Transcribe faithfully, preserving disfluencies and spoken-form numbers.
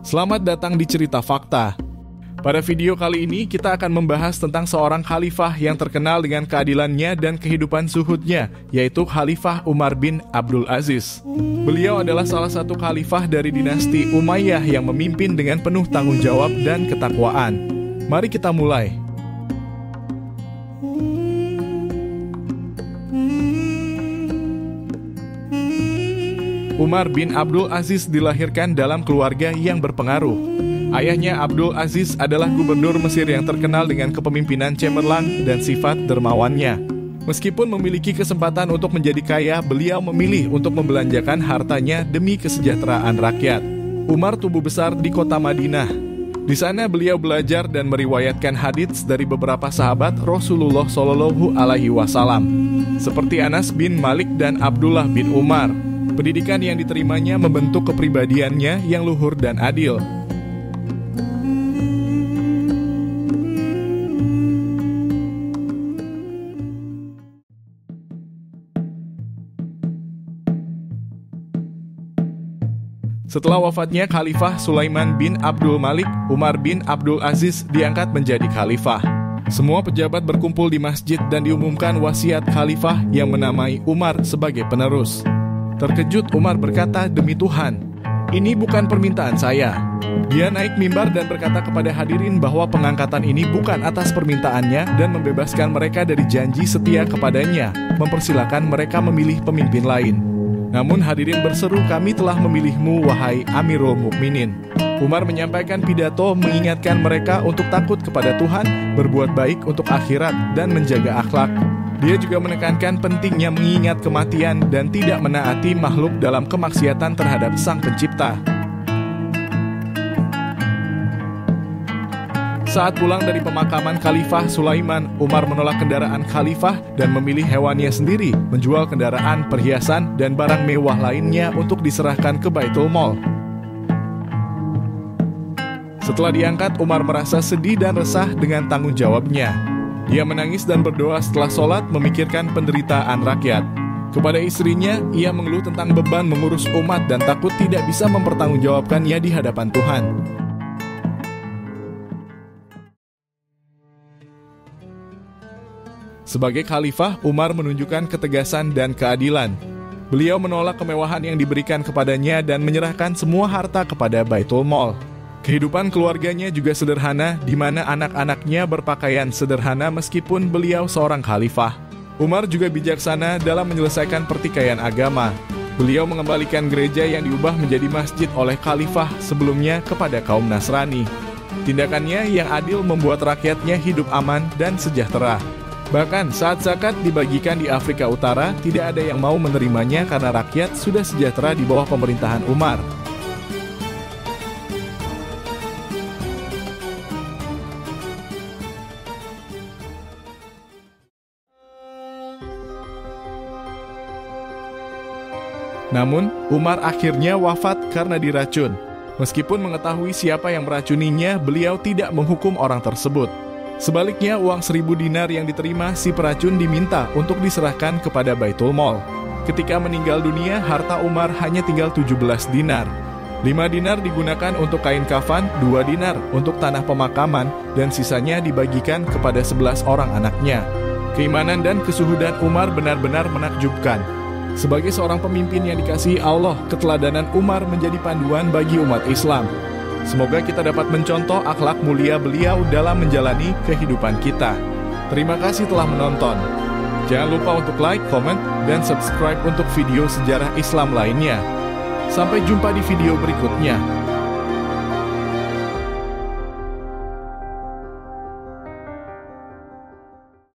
Selamat datang di Cerita Fakta. Pada video kali ini kita akan membahas tentang seorang khalifah yang terkenal dengan keadilannya dan kehidupan zuhudnya, yaitu Khalifah Umar bin Abdul Aziz. Beliau adalah salah satu khalifah dari dinasti Umayyah yang memimpin dengan penuh tanggung jawab dan ketakwaan. Mari kita mulai. Umar bin Abdul Aziz dilahirkan dalam keluarga yang berpengaruh. Ayahnya Abdul Aziz adalah gubernur Mesir yang terkenal dengan kepemimpinan cemerlang dan sifat dermawannya. Meskipun memiliki kesempatan untuk menjadi kaya, beliau memilih untuk membelanjakan hartanya demi kesejahteraan rakyat. Umar tumbuh besar di kota Madinah. Di sana beliau belajar dan meriwayatkan hadits dari beberapa sahabat Rasulullah Shallallahu Alaihi Wasallam, seperti Anas bin Malik dan Abdullah bin Umar. Pendidikan yang diterimanya membentuk kepribadiannya yang luhur dan adil. Setelah wafatnya Khalifah Sulaiman bin Abdul Malik, Umar bin Abdul Aziz diangkat menjadi khalifah. Semua pejabat berkumpul di masjid dan diumumkan wasiat khalifah yang menamai Umar sebagai penerus. Terkejut Umar berkata, "Demi Tuhan, ini bukan permintaan saya." Dia naik mimbar dan berkata kepada hadirin bahwa pengangkatan ini bukan atas permintaannya dan membebaskan mereka dari janji setia kepadanya, mempersilakan mereka memilih pemimpin lain. Namun hadirin berseru, "Kami telah memilihmu, wahai Amirul Mukminin." Umar menyampaikan pidato mengingatkan mereka untuk takut kepada Tuhan, berbuat baik untuk akhirat, dan menjaga akhlak. Dia juga menekankan pentingnya mengingat kematian dan tidak menaati makhluk dalam kemaksiatan terhadap Sang Pencipta. Saat pulang dari pemakaman Khalifah Sulaiman, Umar menolak kendaraan khalifah dan memilih hewannya sendiri, menjual kendaraan, perhiasan, dan barang mewah lainnya untuk diserahkan ke Baitul Mal. Setelah diangkat, Umar merasa sedih dan resah dengan tanggung jawabnya. Dia menangis dan berdoa setelah sholat memikirkan penderitaan rakyat. Kepada istrinya, ia mengeluh tentang beban mengurus umat dan takut tidak bisa mempertanggungjawabkannya di hadapan Tuhan. Sebagai khalifah, Umar menunjukkan ketegasan dan keadilan. Beliau menolak kemewahan yang diberikan kepadanya dan menyerahkan semua harta kepada Baitul Mal. Kehidupan keluarganya juga sederhana, di mana anak-anaknya berpakaian sederhana meskipun beliau seorang khalifah. Umar juga bijaksana dalam menyelesaikan pertikaian agama. Beliau mengembalikan gereja yang diubah menjadi masjid oleh khalifah sebelumnya kepada kaum Nasrani. Tindakannya yang adil membuat rakyatnya hidup aman dan sejahtera. Bahkan saat zakat dibagikan di Afrika Utara, tidak ada yang mau menerimanya karena rakyat sudah sejahtera di bawah pemerintahan Umar. Namun, Umar akhirnya wafat karena diracun. Meskipun mengetahui siapa yang meracuninya, beliau tidak menghukum orang tersebut. Sebaliknya, uang seribu dinar yang diterima si peracun diminta untuk diserahkan kepada Baitul Mal. Ketika meninggal dunia, harta Umar hanya tinggal tujuh belas dinar. lima dinar digunakan untuk kain kafan, dua dinar untuk tanah pemakaman, dan sisanya dibagikan kepada sebelas orang anaknya. Keimanan dan kesuhudan Umar benar-benar menakjubkan. Sebagai seorang pemimpin yang dikasihi Allah, keteladanan Umar menjadi panduan bagi umat Islam. Semoga kita dapat mencontoh akhlak mulia beliau dalam menjalani kehidupan kita. Terima kasih telah menonton. Jangan lupa untuk like, comment, dan subscribe untuk video sejarah Islam lainnya. Sampai jumpa di video berikutnya.